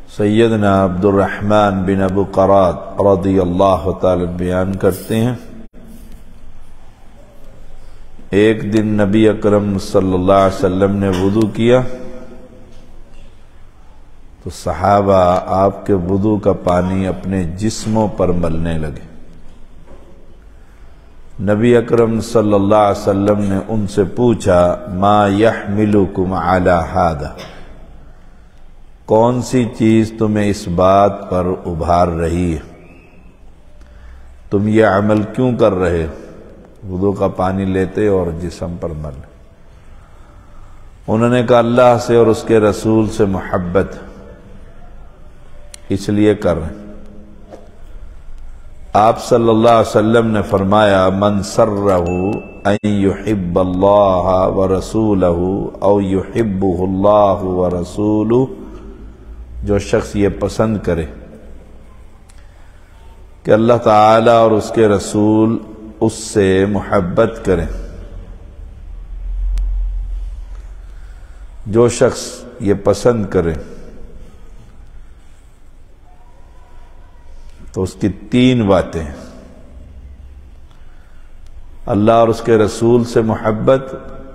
سیدنا عبد الرحمن بن ابو قراد رضی اللہ تعالی بیان کرتے ہیں، ایک دن نبی اکرم صلی اللہ علیہ وسلم نے وضو کیا تو صحابہ آپ کے وضو کا پانی اپنے جسموں پر ملنے لگے۔ نبی اکرم صلی اللہ علیہ وسلم نے ان سے پوچھا ما یحملکم علی ھذا، کون سی چیز تمہیں اس بات پر ابھار رہی ہے، تم یہ عمل کیوں کر رہے، وضو کا پانی لیتے اور جسم پر مل؟ انہوں نے کہا اللہ سے اور اس کے رسول سے محبت، اس لیے کر رہے ہیں۔ آپ صلی اللہ علیہ وسلم نے فرمایا من سرہ ان یحب اللہ ورسولہ او یحبہ اللہ ورسولہ، جو شخص یہ پسند کرے کہ اللہ تعالی اور اس کے رسول اس سے محبت کریں، جو شخص یہ پسند کرے تو اس کی تین باتیں ہیں، اللہ اور اس کے رسول سے محبت،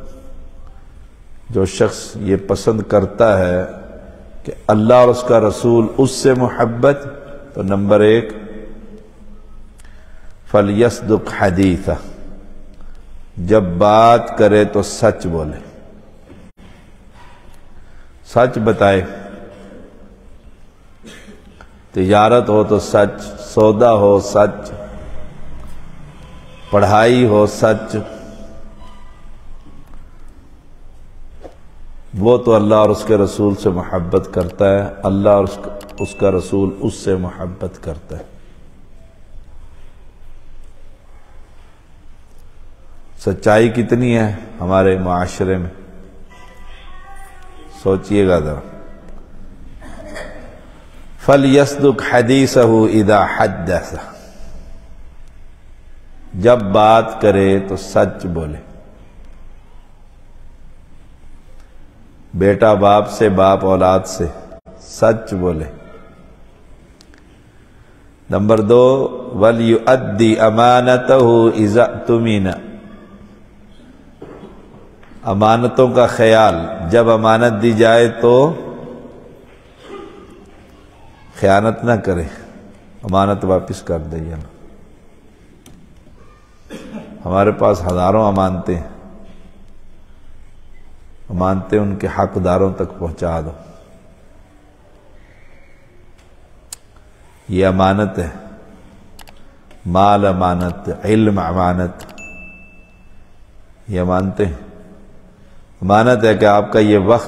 جو شخص یہ پسند کرتا ہے کہ اللہ اور اس کا رسول اس سے محبت، تو نمبر ایک فَلْيَصْدُقْ حَدِيثًا، جب بات کرے تو سچ بولے، سچ بتائے، تجارت ہو تو سچ، سودا ہو سچ، پڑھائی ہو سچ، وہ تو اللہ اور اس کے رسول سے محبت کرتا ہے، اللہ اور اس کا رسول اس سے محبت کرتا ہے۔ سچائی کتنی ہے ہمارے معاشرے میں، سوچئے گا ذرا۔ فَلْيَصْدُقْ حَدِيثَهُ إِذَا حَدَّثَ، جب بات کرے تو سچ بولے، بیٹا باپ سے، باپ اولاد سے سچ بولے۔ نمبر دو وَلْيُؤَدِّ أَمَانَتَهُ إِذَا اؤْتُمِنَ، امانتوں کا خیال، جب امانت دی جائے تو خیانت نہ کرے، امانت واپس کر دے۔ ہمارے پاس ہزاروں امانتیں ہیں، امانتیں ان کے حقداروں تک پہنچا دو، یہ امانت ہے، مال امانت، علم امانت، یہ امانتیں ہیں۔ امانت ہے کہ آپ کا یہ وقت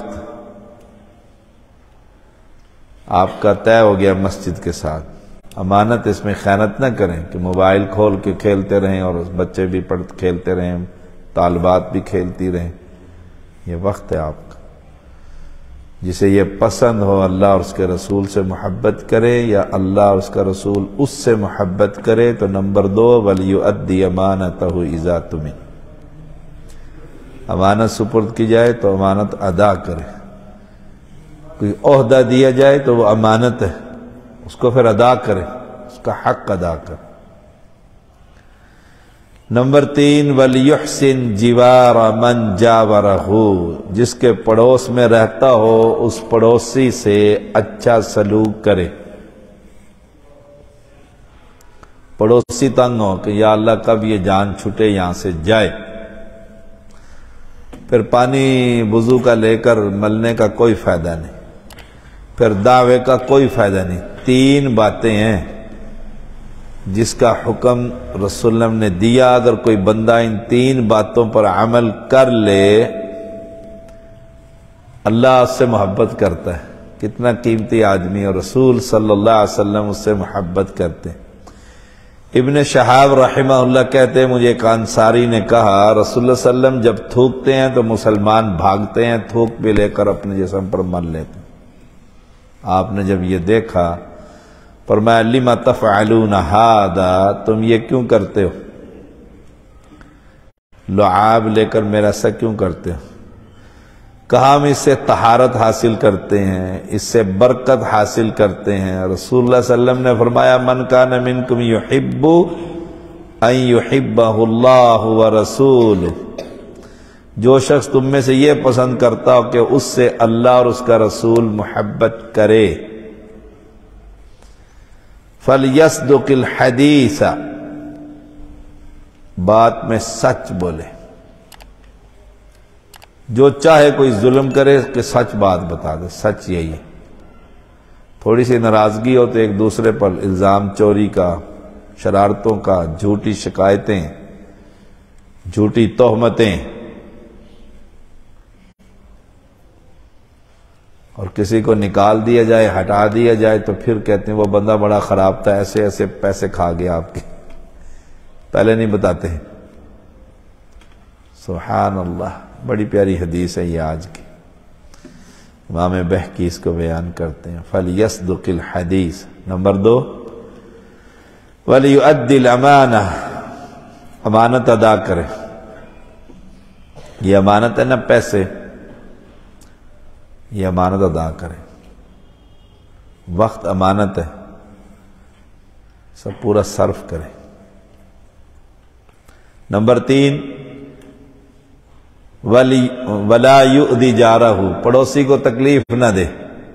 آپ کا طے ہو گیا مسجد کے ساتھ، امانت اس میں خیانت نہ کریں کہ موبائل کھول کے کھیلتے رہیں اور بچے بھی کھیلتے رہیں، طالبات بھی کھیلتی رہیں۔ یہ وقت ہے آپ کا، جسے یہ پسند ہو اللہ اور اس کے رسول سے محبت کرے یا اللہ اور اس کا رسول اس سے محبت کرے، تو نمبر دو وَلْيُؤَدِّ أَمَانَتَهُ إِذَا اؤْتُمِنَ، امانت سپرد کی جائے تو امانت ادا کرے، کوئی عہدہ دیا جائے تو وہ امانت ہے، اس کو پھر ادا کرے، اس کا حق ادا کرے۔ نمبر تین وَلْيُحْسِنْ جِوَارَ مَنْ جَاوَرَهُ، جس کے پڑوس میں رہتا ہو اس پڑوسی سے اچھا سلوک کرے۔ پڑوسی تنگ ہو کہ یا اللہ کب یہ جان چھٹے یہاں سے جائے، پھر پانی وضو کا لے کر ملنے کا کوئی فائدہ نہیں، پھر دعوے کا کوئی فائدہ نہیں۔ تین باتیں ہیں جس کا حکم رسول اللہ نے دیا، اگر کوئی بندہ ان تین باتوں پر عمل کر لے اللہ اس سے محبت کرتا ہے۔ کتنا قیمتی آدمی، اور رسول صلی اللہ علیہ وسلم اس سے محبت کرتے ہیں۔ ابن شہاب رحمہ اللہ کہتے ہیں مجھے ایک انصاری نے کہا رسول اللہ صلی اللہ علیہ وسلم جب تھوکتے ہیں تو مسلمان بھاگتے ہیں، تھوک بھی لے کر اپنے جسم پر مل لیتے ہیں۔ آپ نے جب یہ دیکھا فرمایا لِمَ تَفْعَلُونَ هَذَا، تم یہ کیوں کرتے ہو، لعاب لے کر میرا سا کیوں کرتے ہو؟ کہا ہم اس سے طہارت حاصل کرتے ہیں، اس سے برکت حاصل کرتے ہیں۔ رسول اللہ صلی اللہ علیہ وسلم نے فرمایا من کان منکم یحب ان یحبہ اللہ ورسولہ، جو شخص تم میں سے یہ پسند کرتا ہو کہ اس سے اللہ اور اس کا رسول محبت کرے، فَلْيَصْدُقِ الْحَدِيثَ، بات میں سچ بولے۔ جو چاہے کوئی ظلم کرے کہ سچ بات بتا دے، سچ یہی ہے۔ تھوڑی سی ناراضگی ہو تو ایک دوسرے پر الزام چوری کا، شرارتوں کا، جھوٹی شکایتیں، جھوٹی تہمتیں، اور کسی کو نکال دیا جائے، ہٹا دیا جائے تو پھر کہتے ہیں وہ بندہ بڑا خراب تھا، ایسے ایسے پیسے کھا گیا آپ کے، پہلے نہیں بتاتے ہیں۔ سبحان اللہ، بڑی پیاری حدیث ہے یہ آج کی، امام بہقی اس کو بیان کرتے ہیں۔ فَلْيَصْدُقِ الْحَدِيث۔ نمبر 2، وَلْيُؤَدِّ الْأَمَانَةَ، امانت ادا کرے۔ یہ امانت ہے نا پیسے، یہ امانت ادا کرے۔ وقت امانت ہے، سب پورا صرف کرے۔ نمبر 3، وَلَا يُؤْذِ جَارَهُ، پڑوسی کو تکلیف نہ دے۔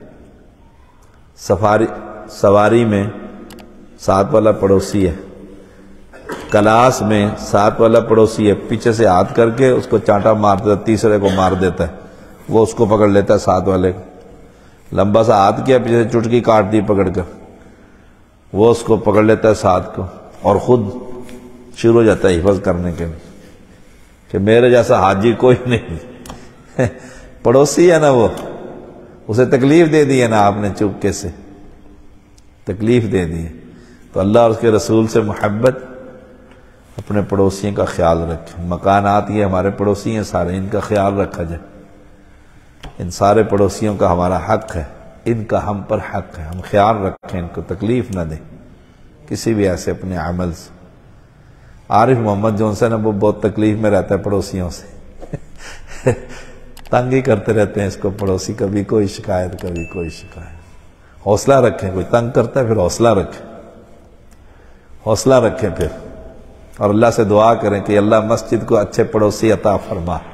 سواری میں ساتھ والا پڑوسی ہے، کلاس میں ساتھ والا پڑوسی ہے، پیچھے سے ہاتھ کر کے اس کو چانٹا مار دیتا، تیسرے کو مار دیتا ہے، وہ اس کو پکڑ لیتا ہے ساتھ والے کو، لمبا سا ہاتھ کیا، پیچھے سے چٹکی کاٹ دی پکڑ کر، وہ اس کو پکڑ لیتا ہے ساتھ کو، اور خود شروع ہو جاتا ہے حفظ کرنے کے لیے کہ میرے جیسا حاجی کوئی نہیں۔ پڑوسی ہے نا، وہ اسے تکلیف دے دی ہے نا آپ نے، چپکے سے تکلیف دے دی ہے۔ تو اللہ اور اس کے رسول سے محبت، اپنے پڑوسیوں کا خیال رکھیں۔ مکانات یہ ہمارے پڑوسی ہیں سارے، ان کا خیال رکھا جائے۔ ان سارے پڑوسیوں کا ہمارا حق ہے، ان کا ہم پر حق ہے، ہم خیال رکھیں، ان کو تکلیف نہ دیں کسی بھی ایسے اپنے عمل سے۔ عارف محمد جونسن ہے، وہ بہت تکلیف میں رہتا ہے پڑوسیوں سے، تنگ ہی کرتے رہتے ہیں اس کو پڑوسی، کبھی کوئی شکایت کبھی کوئی شکایت۔ حوصلہ رکھیں، کوئی تنگ کرتا ہے پھر حوصلہ رکھیں، حوصلہ رکھیں پھر، اور اللہ سے دعا کریں کہ اللہ مسجد کو اچھے پڑوسی عطا فرما۔